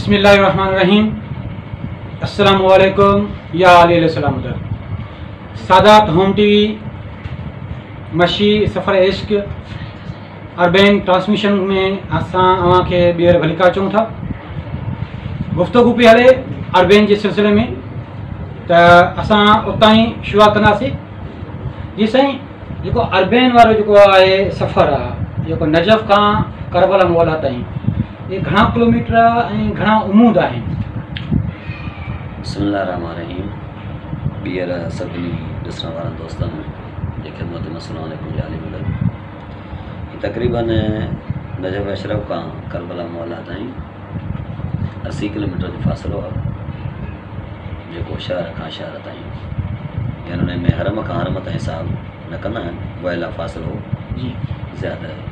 बिस्मिल्लाहिर्रहमानिर्रहीम। अस्सलामु अलैकुम या सलाम। सादात होम टीवी मशी सफ़र इश्क अरबैन ट्रांसमिशन में असां अवांखे ॿीहर भलिका चऊं था। गुफ़्तगू पई हले अरबैन जे सिलसिले में, त असां उतां ई शुरूआत कंदासीं। जी साईं, जेको अरबैन वारो जेको आहे सफ़र आहे, जेको नजफ़ खां करबला मौला ताईं, ये घणा किलोमीटर ऐं घणा उमूद आहिनि? बिस्मिल्लाहिर्रहमानिर्रहीम। ॿीहर सभिनी ॾिसण वारनि दोस्तनि जे ख़िदमत में अस्सलामु अलैकुम जाली मिलनि। तक़रीबन नजफ़ अशरफ खां करबला मौला ताईं 80 किलोमीटर जो फ़ासिलो आहे, जेको शहर खां शहर ताईं, यानी हुन में हरम खां हरम ताईं हिसाब न कंदा आहिनि, वहिला फ़ासिलो ज़्यादा आहे।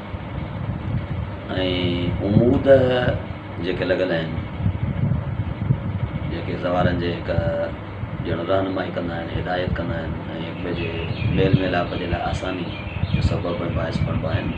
ऐं उमूद जेके लॻल आहिनि, जेके ज़वारनि जे हिकु ॼण रहनुमाई कंदा आहिनि, हिदायत कंदा आहिनि ऐं हिक ॿिए जे मेल मिलाप जे लाइ आसानी जो सबबु बाहिस बणिबा आहिनि,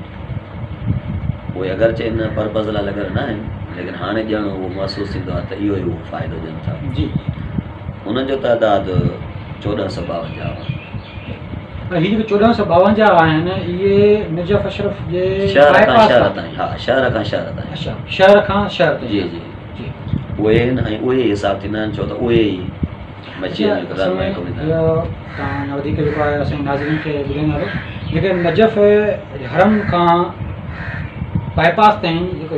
उहे अगरचे इन पर्पज़ लाइ लॻल न आहिनि, लेकिन हाणे ॼण उहो महसूसु थींदो आहे त इहो ई उहो फ़ाइदो ॾियनि था। जी, उन्हनि जो तइदादु 1452 आहे। हीअ जेके 1452 आहिनि, इहे नजफ़ अशरफ जे शहर खां शहर ताईं। हा, शहर खां शहर ताईं। अच्छा, शहर खां शहर ताईं। जी जी जी, उहे आहिनि ऐं उहे ई हिसाब थींदा आहिनि, छो त उहे ई मच्छीअ में रहनुमाई कंदा आहिनि। तव्हां वधीक जेको आहे असांजे नाज़रीन खे ॿुधाईंदा, जेके नजफ़ हरम खां बाईपास ताईं जेको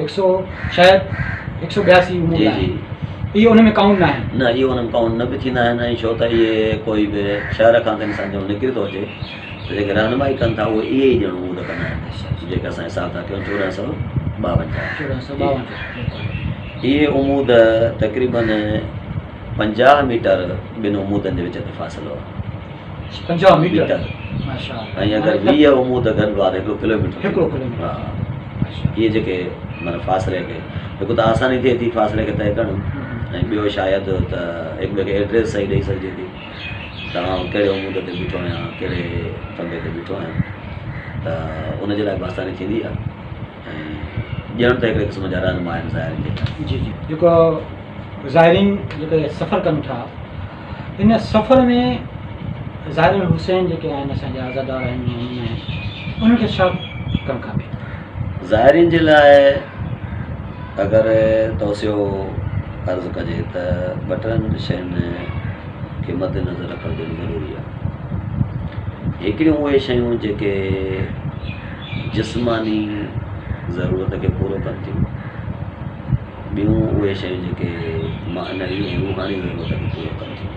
182 उमूद आहे, इहे उन में काउंट न आहिनि। न, इहे उन में काउंट न बि थींदा आहिनि, ऐं छो त इहे कोई बि शहर खां त इंसान जो निकिरी थो अचे, त जेके रहनुमाई कनि था उहे इहे ई ॼण उमूद कंदा आहिनि, जेके असां हिसाब था कयूं 1452। इहे उमूद तक़रीबन 50 मीटर ॿिनि उमूदनि जे विच ते फ़ासिलो आहे। 50 मीटर। ऐं अगरि 20 उमूद गॾु आहे 1 किलोमीटर। हा, इहे जेके माना फ़ासिले खे हिकु त आसानी थिए थी फ़ासिले खे तय करणु, ऐं ॿियो शायदि त हिक ॿिए खे एड्रेस सही ॾेई सघिजे थी, तव्हां कहिड़े उमूद ते बीठो आहियां, कहिड़े तंबे ते बीठो आहियां, त उनजे लाइ बि आसानी थींदी आहे। ऐं ॼण त हिकिड़े क़िस्म जा रहनुमा आहिनि ज़ाहिरीन जेका। जी जी, जेको ज़ाहिरीन जेके सफ़र कनि था, इन सफ़र में ज़ाहिर हुसैन जेके आहिनि असांजा आज़ादार आहिनि, उन्हनि खे छा कमु खपे? ज़ाहिरीन जे लाइ अगरि तोसियो अर्ज़ु कजे त 2 शयुनि खे मद्देनज़र रखणु ज़रूरी आहे। हिकिड़ियूं उहे शयूं जेके जिस्मानी ज़रूरत खे पूरो कनि थियूं, ॿियूं उहे शयूं जेके मानवी ऐं रूहानी ज़रूरत खे पूरो कनि थियूं।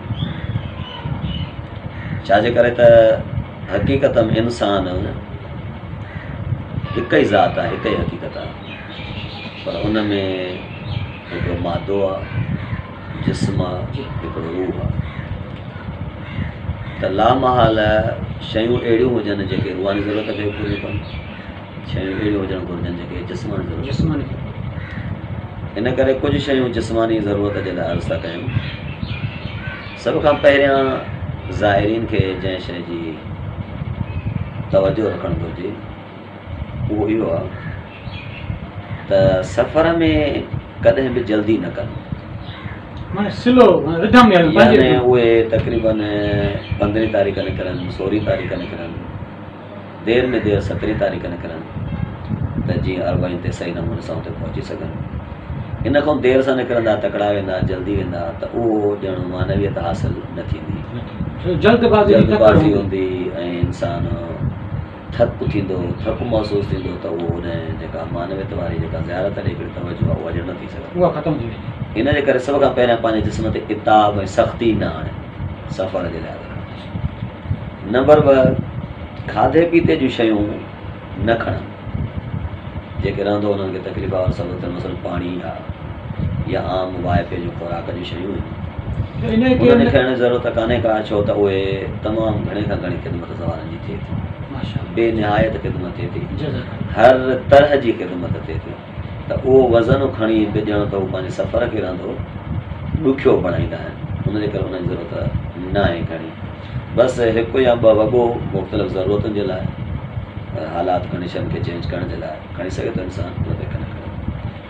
छाजे करे त हक़ीक़त में इंसान हिकु ई ज़ात आहे, हिकु ई हक़ीक़त आहे, पर उन में हिकिड़ो मादो आहे, जिस्म आहे, हिकिड़ो रूह आहे। त लामहाल शयूं अहिड़ियूं हुजनि जेके रूहानी ज़रूरत खे पूरी कनि, शयूं अहिड़ियूं हुजणु घुरिजनि जेके जिस्मानी ज़रूरत। इन करे कुझु शयूं जिस्मानी ज़रूरत जे लाइ अर्ज़ु था कयूं। सभ खां पहिरियां ज़ाहिरीन खे जंहिं शइ जी तवजो रखणु घुरिजे उहो इहो आहे त सफ़र में कॾहिं बि जल्दी न कनि। यानी उहे तक़रीबन 15 तारीख़ निकिरनि, 16 तारीख़ निकिरनि, देरि में देरि 17 तारीख़ निकिरनि, त जीअं 40 ते सही नमूने सां उते पहुची सघनि। इन खां देरि सां निकिरंदा, तकड़ा वेंदा, जल्दी वेंदा, त उहो ॼण मानवियत हासिलु न थींदी, जल्दबाज़ी हूंदी ऐं इंसानु थकु थींदो, थकु महसूसु थींदो, त उहो उन जेका मानवियत वारी जेका ज़ियारत ॾे हिकिड़ी तवजो आहे, उहा ॼण न थी सघंदी, उहा ख़तमु थी वेंदी। इन जे करे सभ खां पहिरियां पंहिंजे जिस्म ते इताब ऐं सख़्ती न आणे सफ़र जे लाइ। नंबर 2, खाधे पीते जूं शयूं न खणनि, जेके रहंदो उन्हनि खे तकलीफ़ वारो सबबु थियनि, मसइलो पाणी आहे या आम वाइफे जूं खुराक जूं शयूं आहिनि, उन्हनि खे खणण जी ज़रूरत कान्हे का, छो त उहे तमामु घणे खां घणी ख़िदमत ज़वारनि जी थिए थी, बेनिहायत ख़िदमत थिए थी, हर तरह जी ख़िदमत थिए थी। त उहो वज़न खणी बि ॼण त उहो पंहिंजे सफ़र खे रहंदो ॾुखियो बणाईंदा आहिनि, उनजे करे उनजी ज़रूरत न आहे खणी। बसि 1 या 2 वॻो मुख़्तलिफ़ ज़रूरतुनि जे लाइ, हालात कंडीशन खे चेंज करण जे लाइ खणी सघे थो इंसानु, उन ते खणी।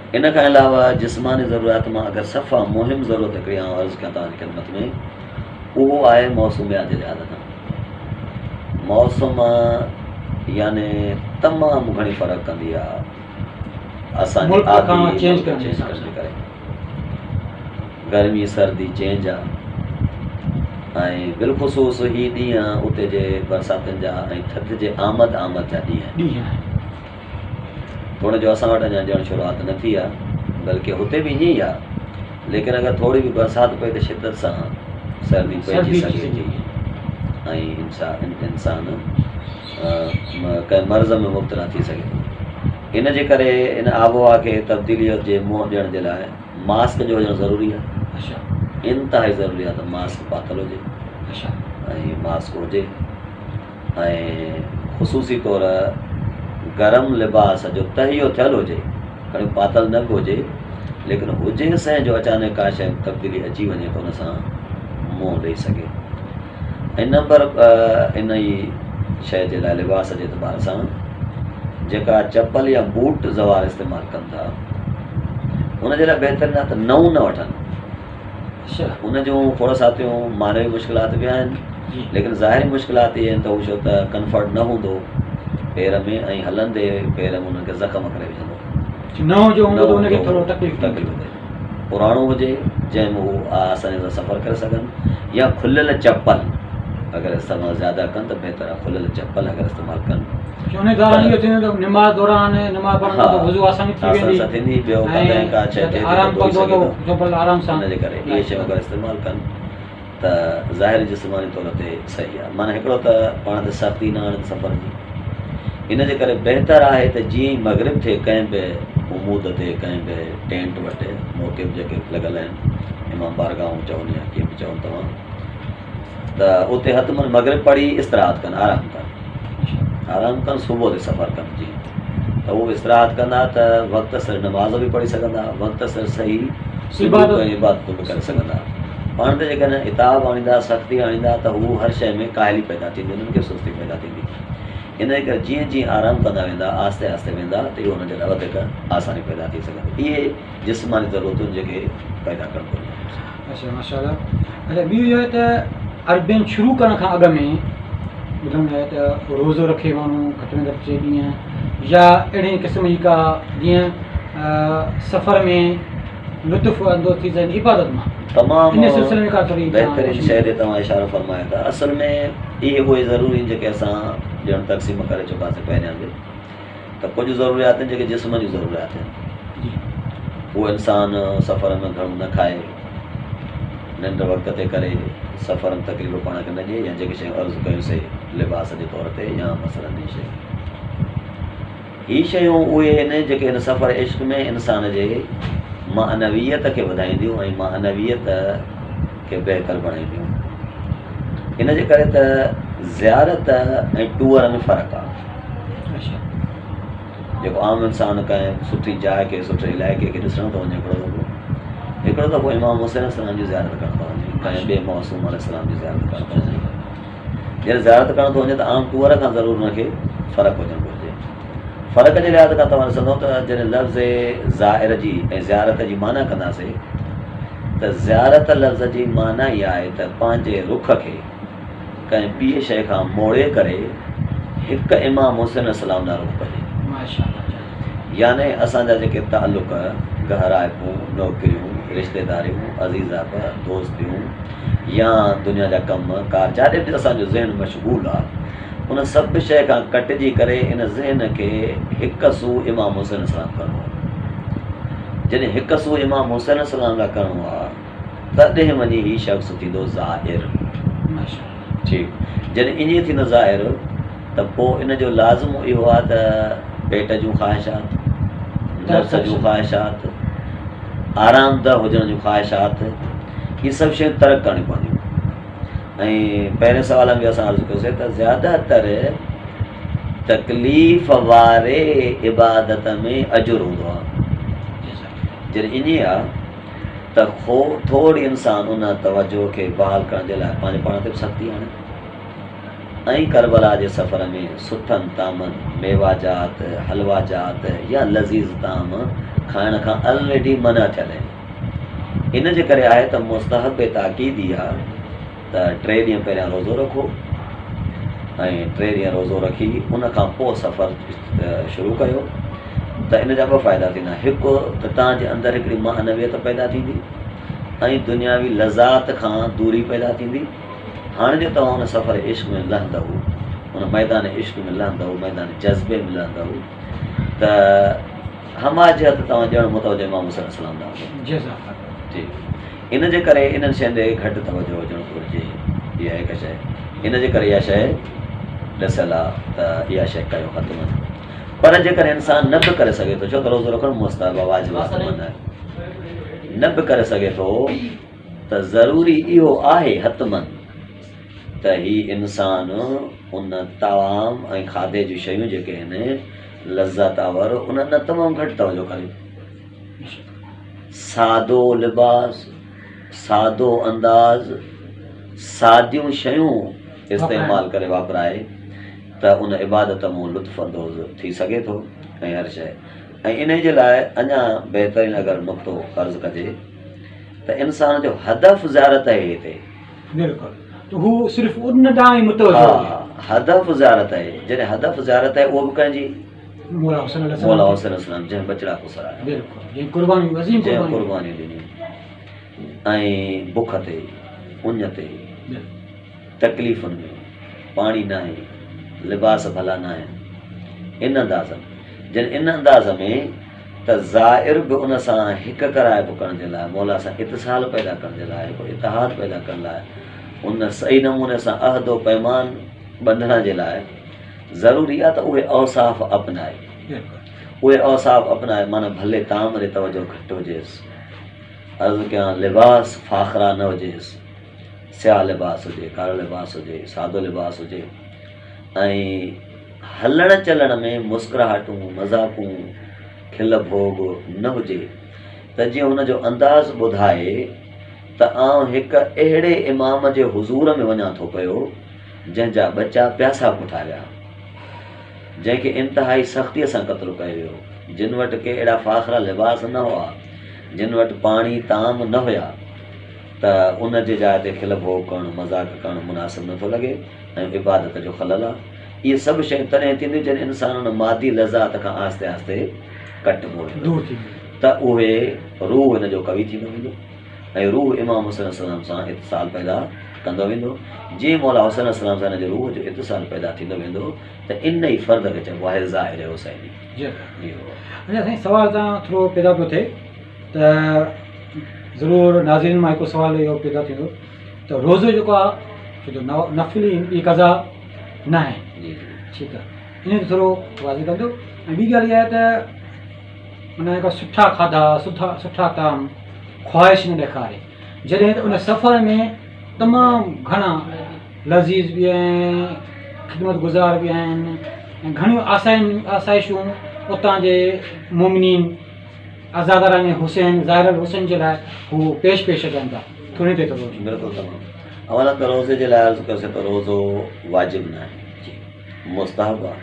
इन खां अलावा जिस्मानी ज़रूरियात मां अगरि सफ़ा मुहिम ज़रूरत हिकिड़ी अर्ज़ु कयां तव्हांजी ख़िदमत में, उहो आहे मौसमियात जे लिहाज़ सां। मौसम याने तमामु घणी फ़र्क़ु कंदी आहे असांजी आदत चेंज करणी करे। गर्मी सर्दी चेंज आहे, ऐं बिलख़ुसूस ही ॾींहं उते जे बरसातुनि जा ऐं थधि जे आमद जा ॾींहं। थोरे जो असां वटि अञा ॼण शुरूआति न थी आहे, बल्कि हुते बि ईअं ई आहे, लेकिन अगरि थोरी बि बरसाति पए त शिदत सां सर्दी पइजी सघे थी ऐं इंसान कंहिं मर्ज़ में मुब्तला थी सघे थो। इन जे करे इन आबोहवा खे तब्दीलीअ जे मुंहुं ॾियण जे लाइ मास्क जो हुजणु ज़रूरी आहे। इंतिहाई ज़रूरी आहे त मास्क पातल हुजे ऐं मास्क हुजे, ऐं ख़ुशूसी तौर गरम लिबास जो तहियो थियल हुजे, खणी पातल न बि हुजे, लेकिन हुजे सैं जो अचानक का शइ तब्दीली अची वञे त हुन सां मुंहुं ॾेई सघे। ऐं नंबर इन ई शइ जे लाइ लिबास जे एतबार सां जेका चपल या बूट ज़वार इस्तेमालु कनि था, उनजे लाइ बहितरीन आहे त नऊं न वठनि। उन जूं थोरा साथियूं मानवी मुश्किलात बि आहिनि, लेकिन ज़ाहिरी मुश्किलात इहे आहिनि त हू छो त कंफर्ट न हूंदो पेर में, ऐं हलंदे पेर में उन्हनि खे ज़ख़्म करे विझंदो। तकलीफ़ थिए। पुराणो हुजे जंहिंमें हू आसानी सां सफ़र करे सघनि, या खुलियल चपल अगरि इस्तेमालु ज़्यादा कनि त बहितर आहे खुलियल चपल अगरि इस्तेमालु कनि। इनजे करे इहे शयूं अगरि इस्तेमालु कनि त ज़ाहिरी जिस्मानी तौर ते सही आहे। माना हिकिड़ो त पाण ते सख़्ती न आणे सफ़र जी, इन जे करे बहितर आहे त जीअं ई मग़रिब थिए कंहिं बि उमूद ते कंहिं बि टेंट वटि मोकिब जेके लॻल आहिनि, इमाम बारगाहूं चवनि या कीअं बि चवनि तव्हां, त उते हतमनि मग़रिब पढ़ी इस्तराहत कनि, आराम कनि, सुबुह ते सफ़र कनि। जीअं त उहो इस्तराहत कंदा त वक़्त सिर नमाज़ बि पढ़ी सघंदा, वक़्त सिर सही इबादतूं बि करे सघंदा। पाण ते जेकॾहिं इताब आणींदा, सख़्ती आणींदा, त हू हर शइ में काहिली पैदा थींदी, उन्हनि खे सुस्ती पैदा थींदी। इन जे करे जीअं जीअं आराम कंदा वेंदा, आहिस्ते आहिस्ते वेंदा, त इहो हुनजे लाइ वधीक आसानी पैदा थी सघंदी। इहे जिस्मानी ज़रूरतूं जेके पैदा कनि थियूं। अच्छा माशाअल्लाह। अच्छा ॿियो इहो आहे त अरबियन शुरू करण खां अॻु में ॿुधण आहे त रोज़ो रखे माण्हू घटि में घटि 6 ॾींहं, या अहिड़े क़िस्म जी का जीअं सफ़र में लुत्फ़ अंदोज़ थी सघे इबादत मां तमामु इन सिलसिले में का थोरी बहितरीन शइ ते तव्हां इशारो फ़रमायो था। असल में इहे उहे ज़रूरी जेके असां ॼण तक़सीम करे चुकासीं पहिरियां जे, त कुझु ज़रूरियात आहिनि जेके जिस्म जी ज़रूरियात आहिनि। उहो इंसान सफ़र में घणो न खाए, निंड वक़्त ते करे, सफ़र में तकलीफ़ पाण खे न ॾिए, या जेके शयूं अर्ज़ु कयूंसीं लिबास जे तौर ते, या मसइलनि जी शइ। ही शयूं उहे आहिनि जेके हिन सफ़र इश्क में इंसान जे मानवियत खे वधाईंदियूं ऐं मानवियत खे बहितर बणाईंदियूं। इन जे करे त ज़ियारत ऐं टूअर में फ़र्क़ु आहे। जेको आम इंसान कंहिं सुठी जाइ खे, सुठे इलाइक़े खे ॾिसणु थो वञे, हिकिड़ो दफ़ो इमाम हुसैन अलैहिस्सलाम जी ज़ियारत करणु थो वञे, कंहिं ॿिए मौसूम अलैहिस्सलाम जी ज़ियारत करणु थो वञे। जॾहिं ज़ियारत करणु थो वञे त आम टूअर खां ज़रूरु हुनखे फ़र्क़ु हुजणु घुरिजे। फ़र्क़ जे लिहाज़ खां तव्हां ॾिसंदव त जॾहिं लफ़्ज़ ज़ाहिर जी ऐं ज़ियारत जी माना कंदासीं, त ज़ियारत लफ़्ज़ जी माना इहा आहे त पंहिंजे रुख खे कंहिं ॿिए शइ खां मोड़े करे हिकु इमाम हुसैन अलैहिस्सलाम ॾांहुं रुख कजे। याने असांजा जेके तालुक़, गहराइपूं, नौकिरियूं, रिश्तेदारियूं, अज़ीज़ाब, दोस्तियूं, या दुनिया जा कम कार, जाॾे बि असांजो ज़हन मशगूल आहे, उन सभु शइ खां कटिजी करे इन ज़हन खे हिकु सू इमाम हुसैन अलैहिस्सलाम करिणो आहे। जॾहिं हिकु सू इमाम हुसैन अलैहिस्सलाम लाइ करिणो आहे, तॾहिं वञी हीउ शख़्स थींदो ज़ाहिर। ठीकु, जॾहिं ईअं थींदो ज़ाहिर, त पोइ इन जो लाज़िमो इहो आहे त पेट जूं ख़्वाहिशात, नफ़्स जूं ख़्वाहिशात, आरामदह हुजण जूं ख़्वाहिशात, इहे सभु शयूं तर्क करणियूं पवंदियूं। ऐं पहिरें सवाल में बि असां अर्ज़ु कयोसीं त ज़्यादातर तकलीफ़ वारे इबादत में अजुर हूंदो आहे। जॾहिं ईअं आहे त थोरी इंसान उन तवजो खे बहाल करण जे लाइ पंहिंजे पाण ते बि सख़्ती आणे, ऐं करबला जे सफ़र में सुठनि तामनि मेवाजात हलवाजात या लज़ीज़ ताम खाइण खां ऑलरेडी मना थियल आहिनि। इन जे करे आहे त मुस्तहब ताक़ीद ई आहे त 3 ॾींहं पहिरियां रोज़ो रखो ऐं 3 ॾींहं रोज़ो रखी उन खां पोइ सफ़र शुरू कयो त इन जा 2 फ़ाइदा थींदा। हिकु त तव्हांजे अंदरि हिकिड़ी मानवियत पैदा थींदी ऐं दुनियावी लज़ात खां दूरी पैदा थींदी। हाणे जो तव्हां हुन सफ़र इश्क में लहंदव, हुन मैदान इश्क में लहंदव, मैदान जज़्बे में लहंदव त हमाजियत तव्हां ॼण मुतवजो इमाम हुसैन सलाम जी। इन जे करे इन्हनि शयुनि ते घटि तवजो हुजणु घुरिजे। इहा हिकु शइ, इन जे करे इहा शइ ॾिसियल आहे त इहा शइ कयो ख़तमु। पर जेकॾहिं इंसानु न बि करे सघे थो, छो त रोज़ो रखणु मुस्तहब आहे, वाजिबु आहे, न बि करे सघे थो त ज़रूरी इहो आहे हतमन त ही इंसानु उन तमामु ऐं खाधे जूं शयूं जेके आहिनि लज़्ज़तावर उन्हनि न तमामु घटि तवजो करे। सादो लिबास, सादो अंदाज़, सादियूं शयूं इस्तेमालु करे वापराए त उन इबादत मां लुत्फ़ अंदोज़ थी सघे थो ऐं हर शइ। ऐं इन जे लाइ अञा बहितरीन अगरि नुक़्तो अर्ज़ु कजे त इंसान जो हदफ़ ज़ियारत आहे हिते। बिल्कुलु, हू सिर्फ़ उन ॾांहुं ई मुतवजो आहे। हदफ़ ज़ियारत आहे, जॾहिं हदफ़ ज़ियारत आहे उहो बि कंहिंजी मौला हुसैन अलैहिस्सलाम जंहिं बचड़ा कुसराया, जंहिं कुर्बानी ॾिनी ऐं बुख ते उञ ते तकलीफ़ुनि में पाणी न आहे, लिबास भला न आहिनि, इन अंदाज़ में जन इन अंदाज़ में त ज़ाहिर बि उन सां हिकु कराइबो करण जे लाइ, मौला सां इतिसाल पैदा करण जे लाइ, हिकु इतिहाद पैदा करण लाइ, उन सही नमूने सां अहदो पैमान ॿंधण जे लाइ ज़रूरी आहे त उहे औसाफ़ अपनाए। उहे औसाफ़ अपनाए माना भले ताम ते तवजो घटि हुजेसि, अर्ज़ु कयां लिबास फ़ाख़रा न हुजेसि, स्याह लिबास हुजे, कारो लिबास हुजे, सादो लिबास हुजे ऐं हलण चलण में मुस्कुराहटूं मज़ाक़ूं खिल भोग न हुजे त जीअं हुनजो अंदाज़ ॿुधाए त आउं हिकु अहिड़े इमाम जे हुज़ूर में वञा थो पियो जंहिंजा बचा प्यासा पुठा विया, जंहिंखे इंतिहाई सख़्तीअ सां क़त्लु कयो वियो, जिन वटि के अहिड़ा फ़ाख़रा लिबास न हुआ, जिन वटि पाणी ताम न हुया, त उन जे जाइ ते खिल भोग करणु मज़ाक़ करणु मुनासिबु नथो लॻे ऐं इबादत जो ख़लल आहे। इहे सभु शयूं तॾहिं थींदियूं जॾहिं इंसानु उन मादी लज़ात खां आहिस्ते आहिस्ते कटिबो वेंदो त उहे रूह हिन जो कवि थींदो वेंदो ऐं रूह इमाम हुसैन सलाम सां इतिसाल पैदा कंदो वेंदो। जीअं मौला हुसैन सलाम सां हिन जे रूह जो इतिसाल पैदा थींदो वेंदो त इन ई फ़र्द खे चइबो आहे ज़ाहिर हुसैनी। अच्छा साईं, सवाल तव्हां थोरो पैदा पियो थिए त ज़रूरु नाज़रीन मां हिकु सुवालु इहो पैदा थींदो त रोज़ो जेको आहे छो जो नफ़िली ॿी कज़ा न आहे, ठीकु आहे, इन ते थोरो वाज़े कंदो। ऐं ॿी ॻाल्हि इहा आहे त माना हिकु सुठा खाधा सुठा ताम ख़्वाहिश न ॾेखारे, जॾहिं त उन सफ़र में तमामु घणा लज़ीज़ बि आहिनि, ख़िदमत गुज़ार बि आहिनि ऐं घणियूं आसाइशूं उतां जे मोमिनीन आज़ादारानी हुसैन ज़ाहिर हुसैन जे लाइ हू पेश कनि था। थोरी देरि थोरो बिल्कुलु तमामु अवल त रोज़े जे लाइ अर्ज़ु कयोसीं त रोज़ो वाजिबु न आहे, मुस्तहब आहे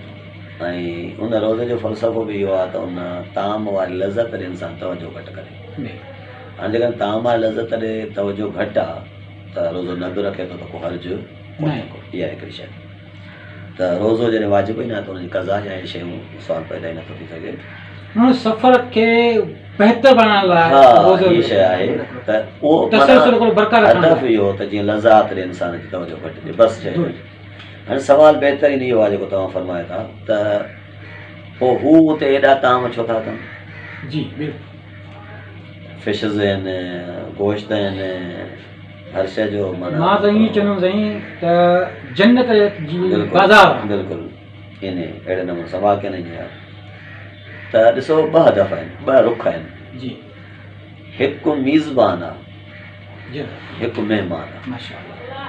ऐं उन रोज़े जो फ़लसफ़ो बि इहो आहे त उन ताम वारी लज़त ॾे इंसानु तवजो घटि करे। हाणे जेकॾहिं ताम वारी लज़त ॾे तवजो घटि आहे त रोज़ो न बि रखे थो त को हर्ज कोन्हे को। इहा हिकिड़ी शइ त रोज़ो जॾहिं वाजिबु ई न आहे त उनजी कज़ा या शयूं सुवाल पैदा ई नथो थी सघे। सफ़र खे बहितर बणाइण लाइ हीअ शइ आहे त उहो हदफ़ इहो त जीअं लज़ात ॾे इंसान जी तवजो घटिजे, बसि शइ। हाणे सुवालु बहितरीन इहो आहे जेको तव्हां फरमायो था त पोइ हू उते एॾा ताम छो था अथनि? जी फिशिज़ आहिनि, गोश्त आहिनि, हर शइ जो माना मां त ईअं चवंदुमि साईं त जन्नत जी बाज़ार बिल्कुलु इन अहिड़े नमूने सां वाक़ई न आहे त ॾिसो ॿ हदफ़ आहिनि, ॿ रुख आहिनि जी। हिकु मीज़बान आहे, हिकु महिमान आहे।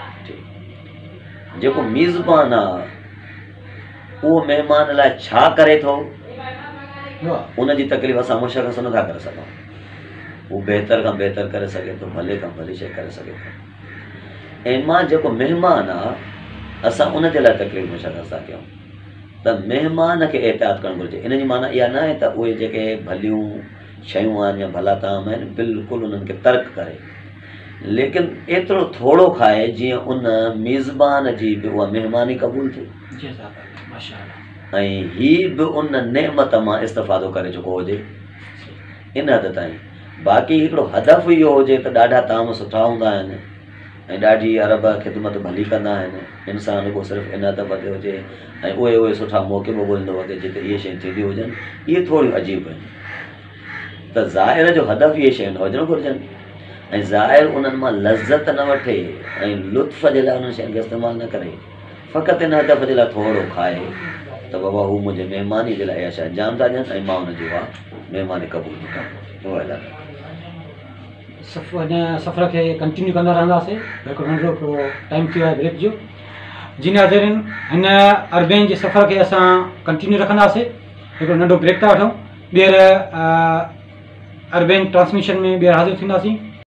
जेको मीज़बान आहे उहो महिमान लाइ छा करे थो उनजी तकलीफ़ असां मुशख़्ख़स नथा करे सघूं। उहो बहितर खां बहितर करे सघे थो, भले खां भली शइ करे सघे थो। ऐं मां जेको महिमान आहे असां उन जे लाइ तकलीफ़ मुशख़्ख़स था कयूं त महिमान खे एहतियात करणु घुरिजे। इन जी माना इहा न आहे त उहे जेके भलियूं शयूं आहिनि या भला ताम आहिनि बिल्कुलु उन्हनि खे तर्क करे, लेकिन एतिरो थोरो खाए जीअं उन मेज़बान जी बि उहा महिमानी क़बूल थिए ऐं हीअ बि उन नेमत मां इस्तेफ़ादो करे चुको हुजे इन हद ताईं। बाक़ी हिकिड़ो हदफ़ इहो हुजे त ॾाढा ताम सुठा हूंदा आहिनि ऐं ॾाढी अरब ख़िदमत भली कंदा आहिनि, इंसानु को सिर्फ़ु इन हद ते हुजे ऐं उहे सुठा मौक़े बि ॻोल्हींदो वक़्तु जिते इहे शयूं थींदियूं हुजनि, इहे थोरियूं अजीब आहिनि। त ज़ाहिर जो हदफ़ इहे शयूं न हुजणु घुरिजनि ऐं ज़ाहिर उन्हनि मां लज़त न वठे ऐं लुत्फ़ जे लाइ उन्हनि शयुनि खे इस्तेमालु न करे, फ़क़ति इन हदफ़ जे लाइ थोरो खाए त बाबा हू मुंहिंजे महिमानी जे लाइ इहा शइ अंजाम था ॾियनि ऐं मां हुनजी उहा महिमानी क़बूल थी कयां। उहा सफ़र खे कंटिन्यू कंदा रहंदासीं। हिकिड़ो नंढो टाइम थियो आहे ब्रेक जो। जी नाज़रीन, हिन अरबैन जे सफ़र खे असां कंटिन्यू रखंदासीं। हिकिड़ो नंढो ब्रेक था वठूं, ॿीहर अरबैन ट्रांसमिशन में ॿीहर हाज़िर थींदासीं।